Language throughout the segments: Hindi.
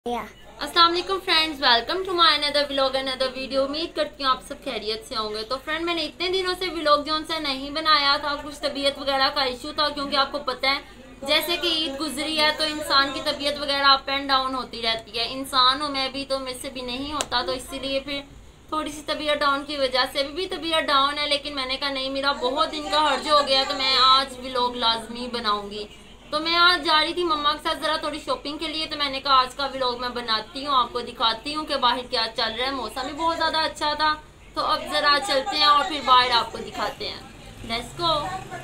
अस्सलाम वालेकुम friends, welcome to my another vlog another video. उम्मीद करती हूँ आप सब खैरियत से होंगे। तो फ्रेंड, मैंने इतने दिनों से व्लॉग जो से नहीं बनाया था, कुछ तबीयत वगैरह का इशू था, क्योंकि आपको पता है जैसे कि ईद गुजरी है तो इंसान की तबीयत वगैरह अप एंड डाउन होती रहती है। इंसान हूँ मैं भी, तो मेरे से भी नहीं होता, तो इसीलिए फिर थोड़ी सी तबीयत डाउन की वजह से अभी भी तबीयत डाउन है। लेकिन मैंने कहा नहीं, मेरा बहुत दिन का हर्ज हो गया, तो मैं आज व्लॉग लाजमी बनाऊंगी। तो मैं आज जा रही थी मम्मा के साथ जरा थोड़ी शॉपिंग के लिए, तो मैंने कहा आज का व्लॉग मैं बनाती हूँ, आपको दिखाती हूँ कि बाहर क्या चल रहा है। मौसम भी बहुत ज़्यादा अच्छा था, तो अब ज़रा चलते हैं और फिर बाहर आपको दिखाते हैं। Let's go.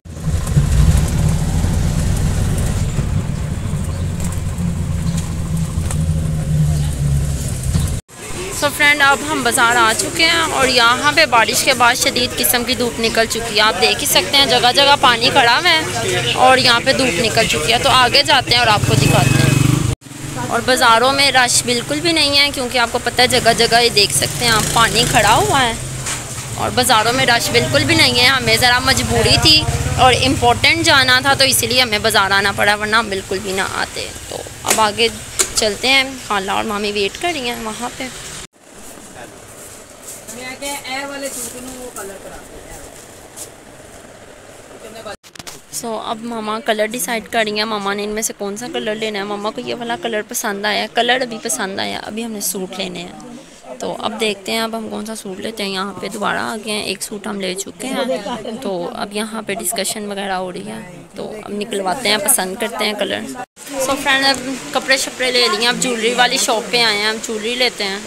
सो फ्रेंड, अब हम बाज़ार आ चुके हैं और यहाँ पे बारिश के बाद शदीद किस्म की धूप निकल चुकी है। आप देख ही सकते हैं जगह जगह पानी खड़ा हुआ है और यहाँ पे धूप निकल चुकी है। तो आगे जाते हैं और आपको दिखाते हैं। और बाज़ारों में रश बिल्कुल भी नहीं है, क्योंकि आपको पता है जगह जगह ये देख सकते हैं आप, पानी खड़ा हुआ है और बाज़ारों में रश बिल्कुल भी नहीं है। हमें ज़रा मजबूरी थी और इम्पोर्टेंट जाना था, तो इसलिए हमें बाज़ार आना पड़ा, वरना हम बिल्कुल भी ना आते। तो अब आगे चलते हैं। खाला और मामी वेट कर रही हैं वहाँ पर। सो अब मामा कलर डिसाइड कर रही हैं। मामा ने इनमें से कौन सा कलर लेना है। मामा को ये वाला कलर पसंद आया है, कलर अभी पसंद आया, अभी हमने सूट लेने हैं। तो अब देखते हैं अब हम कौन सा सूट लेते हैं। यहाँ पे दोबारा आ गए हैं, एक सूट हम ले चुके हैं, तो अब यहाँ पे डिस्कशन वगैरह हो रही है, तो अब निकलवाते हैं, पसंद करते हैं कलर। सो फ्रेंड, अब कपड़े शपड़े ले लिए, अब ज्वेलरी वाली शॉप पे आए हैं, हम ज्वेलरी लेते हैं।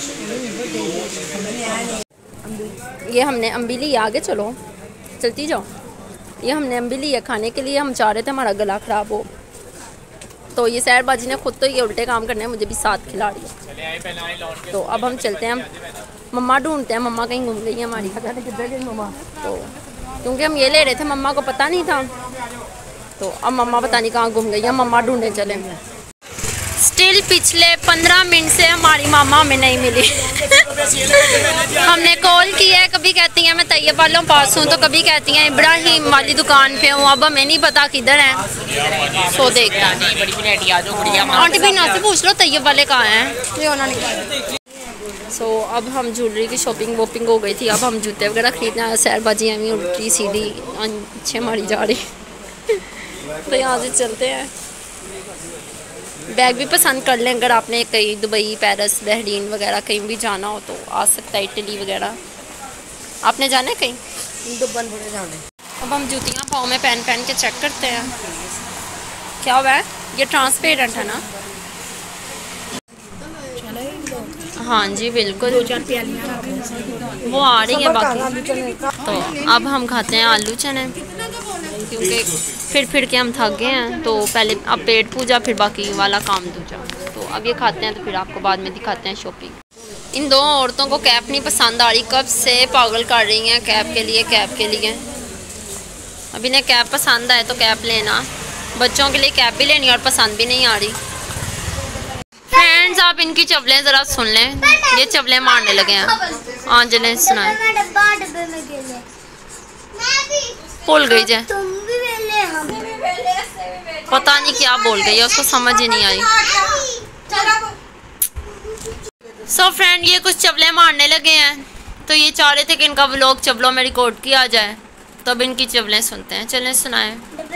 ये हमने अम्बी ली, आगे चलो, चलती जाओ। ये हमने अम्बी ली है खाने के लिए, हम चाह रहे थे हमारा गला ख़राब हो, तो ये सैर बाजी ने खुद तो ये उल्टे काम करने हैं, मुझे भी साथ खिला रही है। तो अब हम चलते हैं, मम्मा ढूंढते हैं, मम्मा कहीं घूम गई है हमारी, तो क्योंकि हम ये ले रहे थे, मम्मा को पता नहीं था, तो अब मम्मा पता नहीं कहाँ घूम गई है, मम्मा ढूंढने चले। स्टिल पिछले 15 मिनट से हमारी मामा हमें नहीं मिली। हमने कॉल किया है, कभी कहती हैं मैं तैयब वालों पास हूँ, तो कभी कहती हैं इब्राहिम वाली दुकान पे हूँ। अब हमें नहीं पता किधर है, सो देखता आंटी बीना से पूछ लो तैयब वाले कहाँ हैं। सो अब हम ज्वेलरी की शॉपिंग वॉपिंग हो गई थी, अब हम जूते वगैरह खरीदना है। सैरबाजी हमें उल्टी सीधी अच्छे मारी जा रही। तो यहाँ से चलते हैं। बैग भी पसंद कर लें, अगर आपने कहीं दुबई, पेरिस, बहरीन वगैरह कहीं भी जाना हो तो आ सकता है, इटली वगैरह। आपने जाना है कहीं? अब हम जूतियाँ पाँव में पहन के चेक करते हैं क्या हुआ है। ये ट्रांसपेरेंट है ना? हाँ जी बिल्कुल, वो आ रही है बाकी। तो अब हम खाते हैं आलू चने, क्योंकि फिर के हम थक गए हैं, तो पहले अब पेट पूजा, फिर बाकी वाला काम दूजा। तो अब ये खाते हैं, तो फिर आपको बाद में दिखाते हैं शॉपिंग। इन दो औरतों को कैप नहीं पसंद आ रही, कब से पागल कर रही हैं कैप के लिए, कैप के लिए। अब इन्हें कैप पसंद आए तो कैप लेना, बच्चों के लिए कैप भी लेनी और पसंद भी नहीं आ रही। फ्रेंड्स, आप इनकी चवलें ज़रा सुन लें, ये चवलें मारने लगे हैं। हाँ जलें सुनाए, भूल गई जय, पता नहीं क्या बोल गई है, उसको समझ ही नहीं आई। सो फ्रेंड, ये कुछ चवलें मारने लगे हैं, तो ये चाह रहे थे कि इनका व्लॉग चवलों में रिकॉर्ड किया जाए, तो अब इनकी चवलें सुनते हैं। चलें सुनाएं।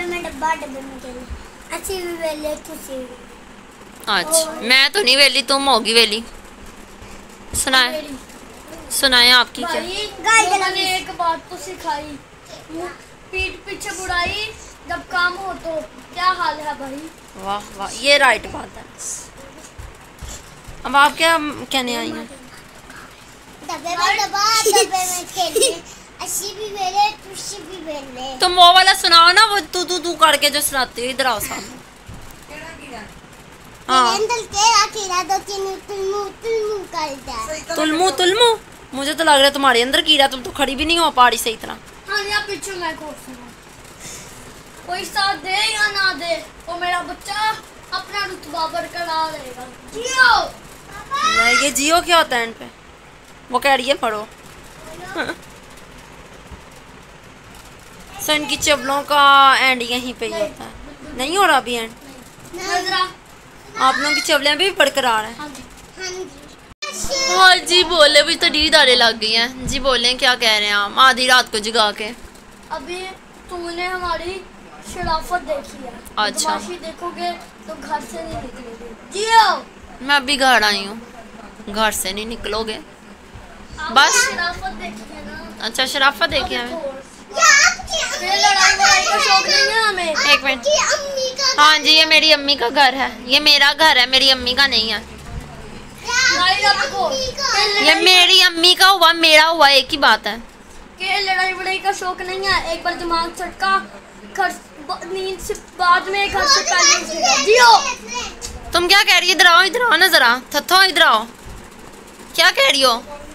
अच्छा, मैं तो नहीं वेली, तुम होगी वेली। सुनाए आपकी क्या? मैंने एक बात तो सिखाई, पीठ पीछे बुराई, जब काम हो तो क्या हाल है भाई। वाह वाह, ये राइट बात है। अब आप क्या कहने आई हैं? तुम वो वाला सुनाओ ना, वो तू करके जो सुनाती हो, इधर आओ सामने। हाँ, तुलमू तुलमू, मुझे तो लग रहा है तुम्हारे अंदर कीड़ा, तुम तो खड़ी भी नहीं हो पा रही सही तरह। हाँ, या पीछे मैं कोई साथ दे या ना दे, वो मेरा बच्चा अपना रुतबा बरकरार रहेगा। जियो। ये जियो क्या होता है इन पे? वो कह रही है पढ़ो। सो इनकी चवलों का एंड यहीं पे ही होता है, नहीं हो रहा अभी एंड। आप लोगों की चवलियाँ भी बरकरार हैं। हाँ जी, हाँ जी। हाँ जी बोले, भी तो नींद आने लग गई है जी। बोले क्या कह रहे हैं आप आधी रात को जगा के? अभी तुमने हमारी शराफत देखी है। अच्छा। बदमाशी देखोगे तो घर से नहीं निकलोगे। जियो। मैं अभी घर आई हूँ, घर से नहीं निकलोगे आपने बस। शराफत देखी है ना। अच्छा शराफत देखी हमें। फिर लड़ाई वड़ाई का शौक नहीं है हमें। एक मिनट। हाँ जी ये मेरी अम्मी का घर है, ये मेरा घर है, मेरी अम्मी का नहीं है। ये मेरी अम्मी का हुआ मेरा हुआ एक ही बात है। कि लड़ाई वड़ाई का शौक नहीं है। एक बार दिमाग चटका घर नींद से बाद में घर से पहले उठेगा। जियो। तुम क्या कह रही हो? इधर आओ ना जरा, थथो इधर आओ। क्या कह रही हो?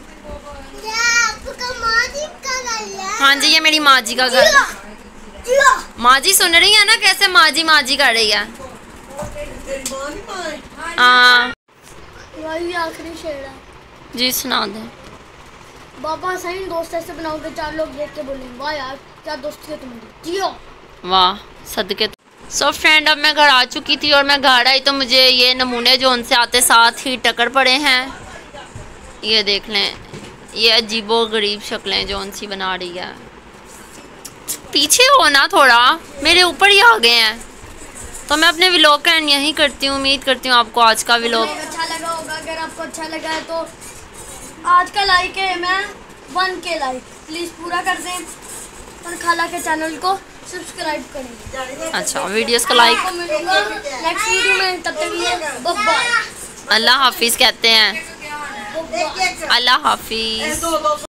हाँ जी ये मेरी माँ जी का घर है। माँ जी सुन रही है ना कैसे माँ जी कर रही है। हाँ वही आखिरी शेर है जी सुना दे। बाबा सही दोस्त ऐसे बनाओगे 4 लोग देख के बोलेंगे वाह यार क्या दोस्ती है तुम्हारी। जियो। वाह सदके। सो फ्रेंड अब मैं घर आ चुकी थी और मैं घर आई तो मुझे ये नमूने जो उनसे आते साथ ही टक्कर पड़े हैं। ये देख लें, ये अजीबो गरीब शक्लें जो उनसी बना रही है। पीछे हो ना थोड़ा, मेरे ऊपर ही आ गए हैं। तो मैं अपने व्लॉग का एंड यहीं करती हूँ। उम्मीद करती हूँ आपको आज का व्लॉग अच्छा लगा होगा। अगर आपको अच्छा लगा है तो आज का लाइक है मैं 1K लाइक प्लीज़ पूरा कर दें और खाला के चैनल को सब्सक्राइब करें। अच्छा वीडियोस को लाइक। नेक्स्ट वीडियो में, तब तक लिए बाय। अल्लाह हाफिज़ कहते हैं। बाय। अल्लाह हाफिज़।